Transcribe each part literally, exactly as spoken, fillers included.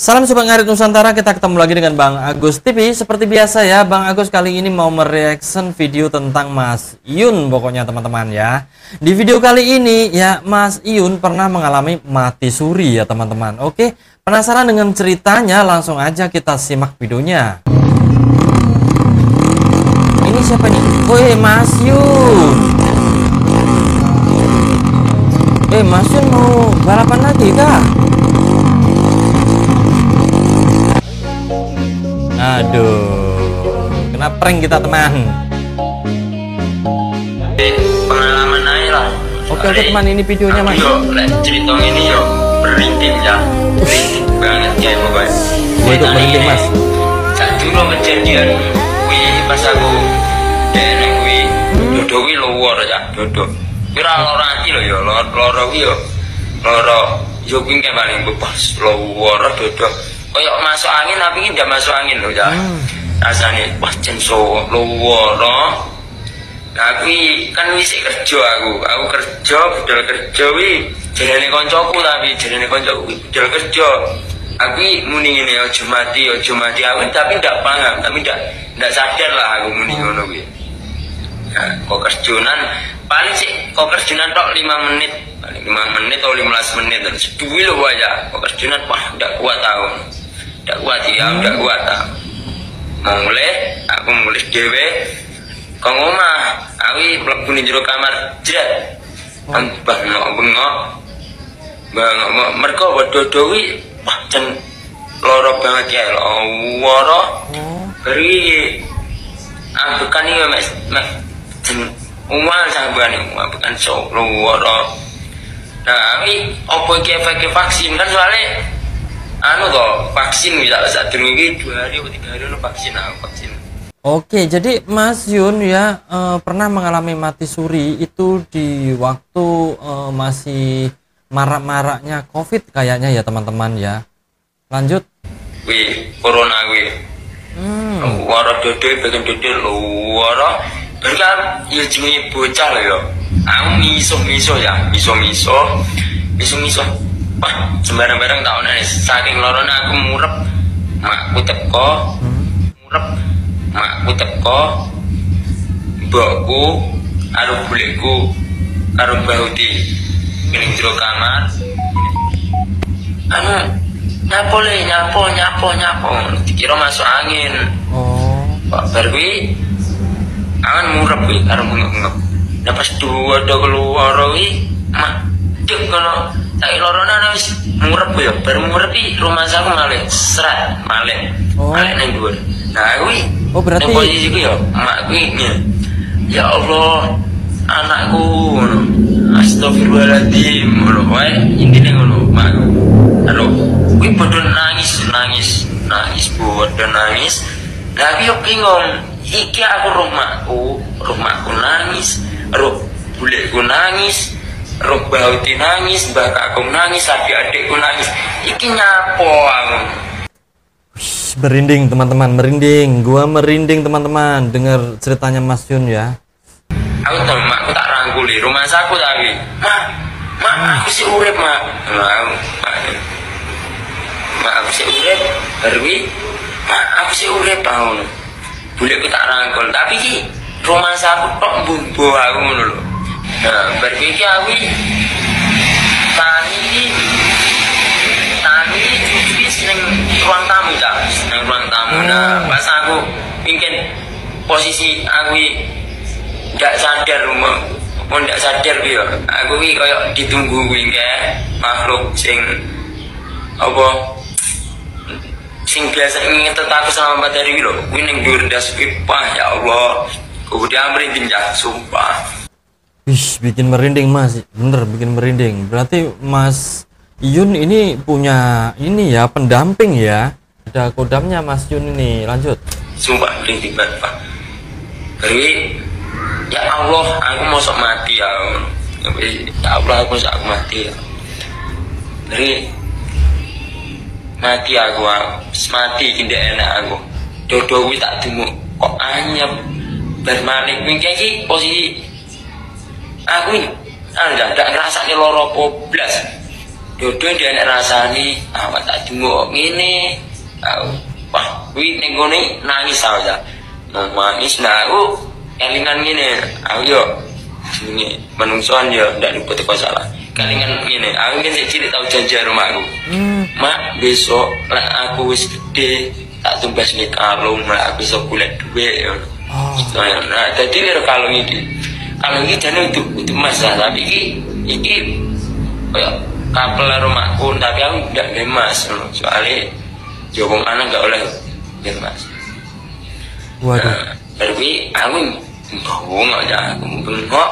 Salam Sobat Ngarit Nusantara, kita ketemu lagi dengan Bang Agus T V. Seperti biasa ya, Bang Agus kali ini mau mereaction video tentang Mas Iyun pokoknya teman-teman ya. Di video kali ini ya, Mas Iyun pernah mengalami mati suri ya teman-teman. Oke, penasaran dengan ceritanya? Langsung aja kita simak videonya. Ini siapa nih? Woi, Mas Iyun. Eh, Mas Iyun mau balapan lagi kah? Aduh, kena prank kita teman. Eh, pengalaman aja lah. Oke oke teman, ini videonya Mas. Yo, cerita ini yo berintip ya. Berintip banget ya pokoknya. Gue ikut merinding Mas. Saat dulu kejadian, wi pas aku dene wi dodo wi luar ya, dodo. Kira loro ati lho yo, loro wi yo. Loro yo kuwi paling bebas luar dodo. Kayak masuk angin tapi ini tidak masuk angin loh ya. Hmm. Rasanya wah censo luwara. Nah aku kan wis kerja aku. Aku kerja, budal kerja wi jarene kancaku tapi jarene kancaku budal kerja. Aku muni ngene aja mati, aja mati aku tapi ndak paham, tapi ndak ndak sadar lah aku muni ngono kuwi. Nah, kok kerjonan paling sih kok kerjonan tok lima menit, paling lima menit atau lima belas menit dan seduwi lho aja. Kok kerjonan wah ndak kuat aku. Ndak kuat ya, ndak kuat tak. Mau mulai, aku mulai dewe. Kau ngomah, aku mlebu ning jero kamar jret. Bengok-bengok. Bengok mergo dodo wi wah jan loro banget ya, loro. Beri ambekan iki mek mek jen umal sampean iki, ambekan sok loro. Nah, ini opo iki efek vaksin kan soalnya anu toh vaksin bisa saat ini dua hari atau tiga hari lo vaksin aku vaksin. Oke, jadi Mas Iyun ya eh, pernah mengalami mati suri itu di waktu eh, masih marak-maraknya COVID kayaknya ya teman-teman ya. Lanjut. Wih, corona wih. Hmm. Luar dodo bagian dodo luar. Berkan ya jenenge bocah loh ya. Aku miso-miso ya, miso-miso, miso-miso. Wah, sembarang-barang tau nih, saking lorona aku murep, makku teko, murep, makku teko, mbokku, karo buleku, karo bauti, ning jero kamar. Anu, nyapo le, nyapo, nyapo, nyapo, dikira masuk angin. Oh. Pak Barwi, angan murep wi, karo bengok-bengok. Nah pas dua ada keluar wi, mak, dek kalau saya lorona wis murep ya, baru murep rumah saya malih serat, malih, oh. Malih neng dua. Nah, gue, oh berarti posisi gue ya, mak gue ya Allah, anakku, astagfirullahaladzim, ngono, wae intinya ngono, mak, halo, gue bodoh nangis, nangis, nangis, bodoh nangis. Nah, gue bingung, iki aku rumahku, rumahku nangis, roh buleku nangis. Roh bauti nangis, mbak kakung nangis, adik-adikku nangis. Iki nyapo aku. Wih, merinding teman-teman, merinding. Gua merinding teman-teman dengar ceritanya Mas Iyun ya. Aku tahu mak, aku tak rangkuli rumah saku tapi. Mak, mak aku sih urip mak. Mak, mak, mak aku sih urip. Berwi, mak aku sih urip tahun. Buleku tak rangkul, tapi ki rumah saku tok bumbu aku ngono lho. Nah, berpikir aku tani ini tani cuci seneng ruang tamu ya, seneng ruang tamu. Nah, pas aku mungkin posisi aku tidak sadar rumah, pun tidak sadar ya. Aku ini kayak ditunggu kayak makhluk sing apa sing biasa ingin tetap sama materi loh. Ini yang durdas pipah ya Allah. Kemudian merinding ya, sumpah. Wih, bikin merinding Mas, bener bikin merinding. Berarti Mas Iyun ini punya ini ya pendamping ya. Ada kodamnya Mas Iyun ini. Lanjut. Sumpah merinding banget Pak. Jadi ya Allah, aku mau sok mati ya. Ya Allah, aku sok mati ya. Jadi mati aku, mati tidak enak aku. Dodo wi tak temu kok anyep. Bermalik mungkin ki posisi aku ini anda tidak ngerasa nih loro poblas dodo dia nek rasane awak tak jenguk ngene. Wah, kuwi ning gone nangis aja. Nangis nah aku kelingan ngene. Aku yo jenenge manungsoan yo ndak luput teko salah. Kelingan ngene, aku kan sik cilik tau janji rumahku. Hmm. Mak, besok lek aku wis gede tak tumbas nih kalung, lek aku iso golek dhuwit yo. Oh. Nah, dadi lek kalung iki. Kalung iki jane untuk untuk emas lah, tapi iki iki koyo kapel rumahku, tapi aku ndak emas soalnya yo wong anak gak oleh emas. Waduh. Nah, tapi aku bengok aja, aku bengok.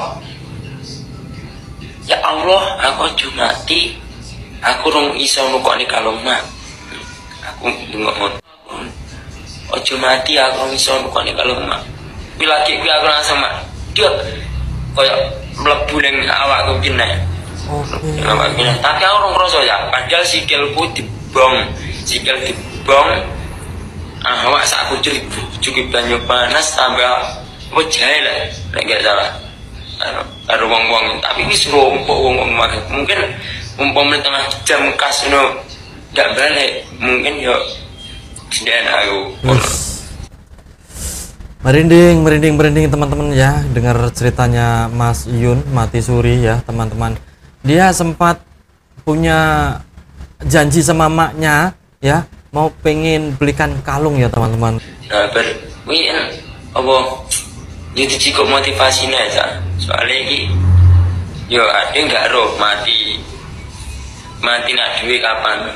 Ya Allah, aku aja mati. Aku rong iso nukokne kalung mak. Aku bengok mon. Aja mati aku rong iso nukokne kalung mak. Kuwi lagi kuwi aku langsung mak. Dia koyo mlebu ning awakku kene. Oke. Awak kene. Tapi aku rong ngrasa ya, padahal sikilku dibong, sikil dibong. Ah, awak sak kucur cukup banyu panas tambah wajahe lah, nek gak salah. Karo wong-wong, tapi wis rompok wong-wong mungkin umpama tengah jam kas ngono ndak balik, mungkin yo sendirian aku. Merinding, merinding, merinding teman-teman ya, dengar ceritanya Mas Iyun mati suri ya teman-teman. Dia sempat punya janji sama maknya ya, mau pengen belikan kalung ya teman-teman. Nah, ber, wih, apa? Jadi cukup motivasinya aja. Soalnya ini, yo ada nggak roh mati, mati nak duit kapan?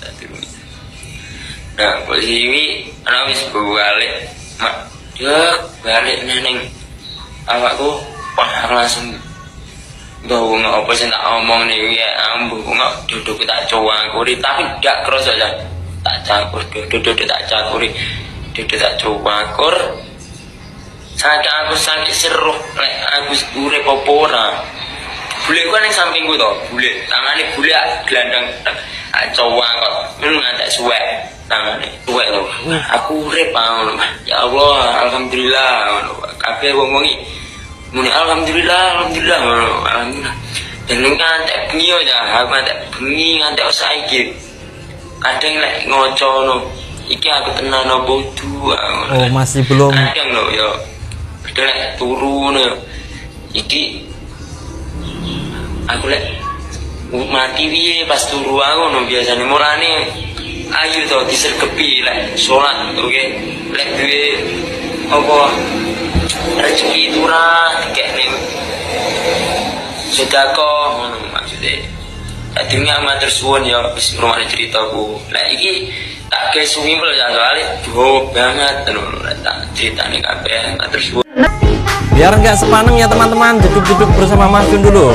Nah, posisi ini, anak wis balik, mak, dia balik neneng, awakku, wah langsung bawa nggak apa sih tak omong nih ya, ambu nggak duduk tak coba kuri, tapi tidak keros aja. Tak campur duduk tak cakuri duduk tak coba kur sakit aku sakit seruh lek aku urip apa ora bule ku ning sampingku to bule tangane bule gelandang coba kok men ngantek suwek tangane suwek to aku urip ngono ya Allah alhamdulillah ngono kabeh wong-wong iki muni alhamdulillah alhamdulillah ngono alhamdulillah dan ngantek bengi ya aku ngantek bengi ngantek saiki kadang lek ngocono iki aku tenan apa kudu oh masih belum kadang lho ya kadang lek turu ngono iki aku lek mati piye pas turu aku ngono biasane murane ayu to disergepi lek salat oke lek duwe apa rezeki turah dikekne sedekah ngono maksudnya. Tadinya matur suwun ya wis ngrungokne ceritaku. Lah iki tak ge suwimpel ya soalnya bohong banget lho tak critane kabeh matur suwun. Biar nggak sepaneng ya teman-teman, duduk-duduk bersama Mas Iyun dulu.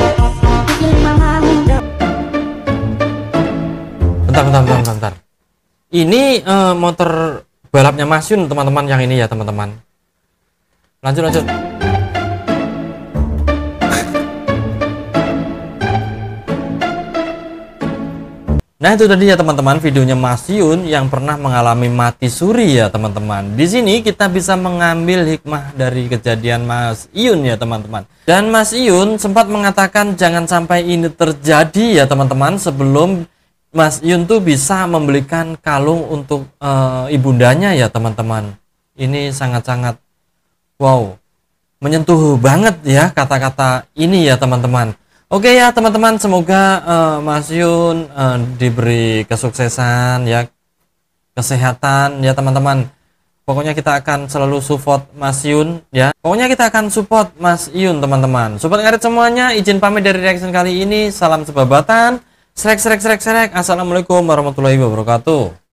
Bentar, bentar, bentar, bentar. Ini uh, motor balapnya Mas Iyun teman-teman yang ini ya teman-teman. Lanjut, lanjut. Nah itu tadi ya teman-teman videonya Mas Iyun yang pernah mengalami mati suri ya teman-teman. Di sini kita bisa mengambil hikmah dari kejadian Mas Iyun ya teman-teman. Dan Mas Iyun sempat mengatakan jangan sampai ini terjadi ya teman-teman sebelum Mas Iyun tuh bisa membelikan kalung untuk uh, ibundanya ya teman-teman. Ini sangat-sangat wow, menyentuh banget ya kata-kata ini ya teman-teman. Oke ya teman-teman, semoga uh, Mas Iyun uh, diberi kesuksesan ya, kesehatan ya teman-teman. Pokoknya kita akan selalu support Mas Iyun ya. Pokoknya kita akan support Mas Iyun teman-teman. Sobat ngarit semuanya, izin pamit dari reaction kali ini. Salam sebabatan. Srek srek srek srek. Assalamualaikum warahmatullahi wabarakatuh.